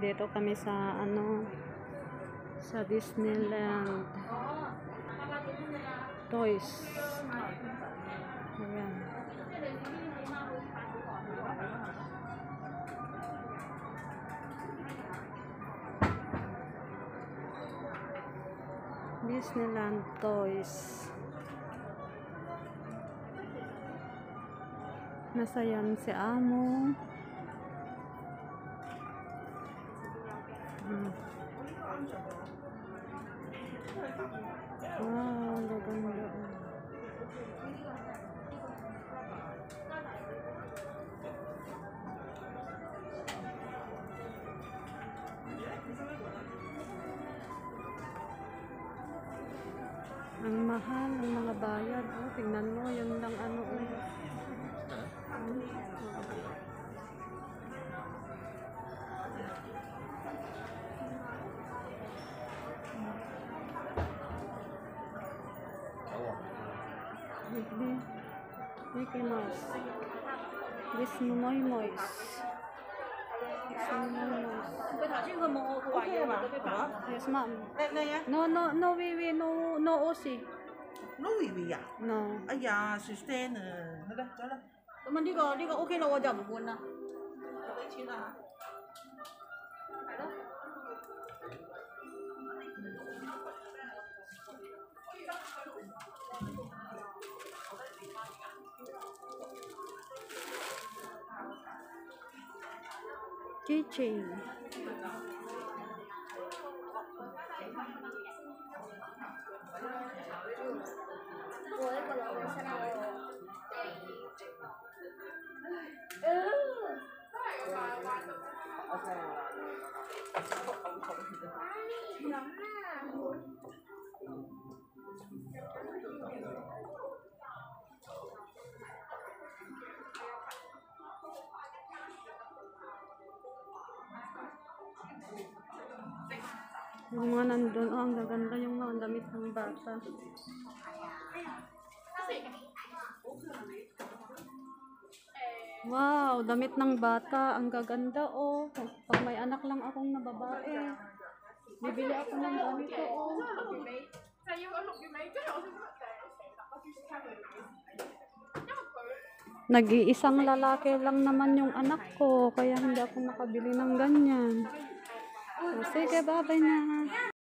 Nandito kami sa sa Disneyland Toys. Ayan. Disneyland Toys. Nasayan si Amo. Wow, gaganda. Ang mahal ng mga bayad. Oh, tingnan mo, yun lang Mickey Mouse. This Moy Moys. Yes, ma'am. No, no, OC. No, No. 哎呀，是 stand 呢，好了，走了。 咁啊呢個 OK 啦，我就唔換啦。俾錢啦嚇。係咯。 Keychain. Yung mga nandun, ang gaganda yung mga damit ng bata. Wow, damit ng bata, ang gaganda oh. Pag may anak lang akong na babae, bibili ako ng ganito oh. Nag-iisang lalaki lang naman yung anak ko, kaya hindi ako makabili ng ganyan. Sige, bye-bye na.